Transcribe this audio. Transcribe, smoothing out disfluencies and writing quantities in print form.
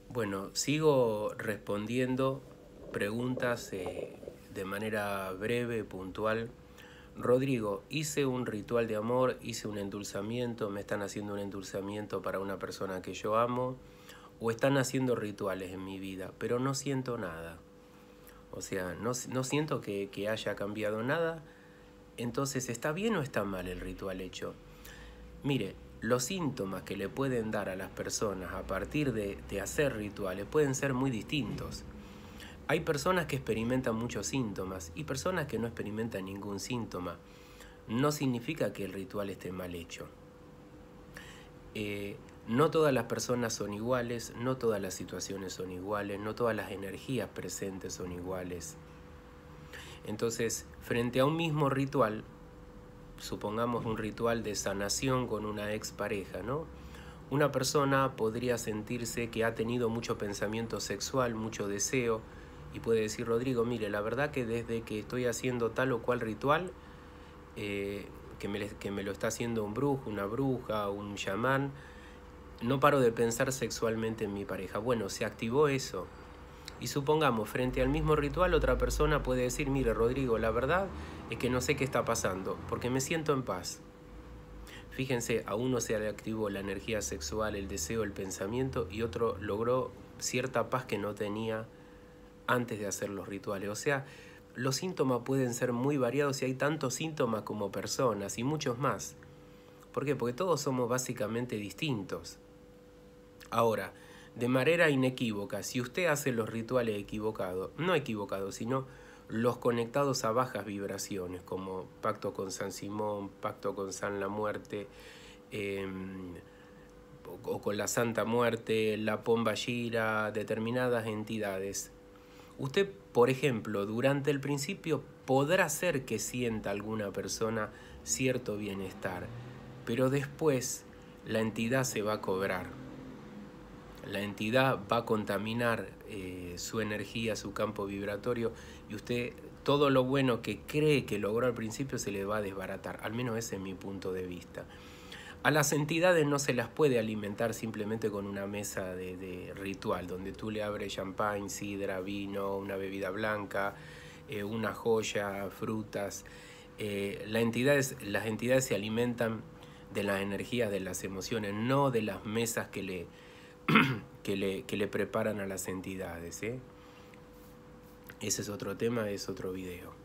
Bueno, sigo respondiendo preguntas de manera breve, puntual. Rodrigo, hice un ritual de amor, hice un endulzamiento, me están haciendo un endulzamiento para una persona que yo amo, o están haciendo rituales en mi vida, pero no siento nada. O sea, no siento que haya cambiado nada. Entonces, ¿está bien o está mal el ritual hecho? Mire, los síntomas que le pueden dar a las personas a partir de hacer rituales pueden ser muy distintos. Hay personas que experimentan muchos síntomas y personas que no experimentan ningún síntoma. No significa que el ritual esté mal hecho. No todas las personas son iguales, no todas las situaciones son iguales, no todas las energías presentes son iguales. Entonces, frente a un mismo ritual, supongamos un ritual de sanación con una expareja, ¿no? Una persona podría sentirse que ha tenido mucho pensamiento sexual, mucho deseo, y puede decir, Rodrigo, mire, la verdad que desde que estoy haciendo tal o cual ritual, que me lo está haciendo un brujo, una bruja, un chamán, no paro de pensar sexualmente en mi pareja. Bueno, se activó eso. Y supongamos, frente al mismo ritual, otra persona puede decir, mire, Rodrigo, la verdad es que no sé qué está pasando, porque me siento en paz. Fíjense, a uno se le activó la energía sexual, el deseo, el pensamiento, y otro logró cierta paz que no tenía antes de hacer los rituales. O sea, los síntomas pueden ser muy variados y hay tantos síntomas como personas y muchos más. ¿Por qué? Porque todos somos básicamente distintos. Ahora, de manera inequívoca, si usted hace los rituales equivocados, no equivocados, sino los conectados a bajas vibraciones, como pacto con San Simón, pacto con San la Muerte, o con la Santa Muerte, la Pomba Gira, determinadas entidades. Usted, por ejemplo, durante el principio podrá hacer que sienta alguna persona cierto bienestar, pero después la entidad se va a cobrar. La entidad va a contaminar su energía, su campo vibratorio, y usted todo lo bueno que cree que logró al principio se le va a desbaratar. Al menos ese es mi punto de vista. A las entidades no se las puede alimentar simplemente con una mesa de ritual, donde tú le abres champán, sidra, vino, una bebida blanca, una joya, frutas. Las entidades se alimentan de las energías, de las emociones, no de las mesas que le preparan a las entidades. Ese es otro tema, es otro video.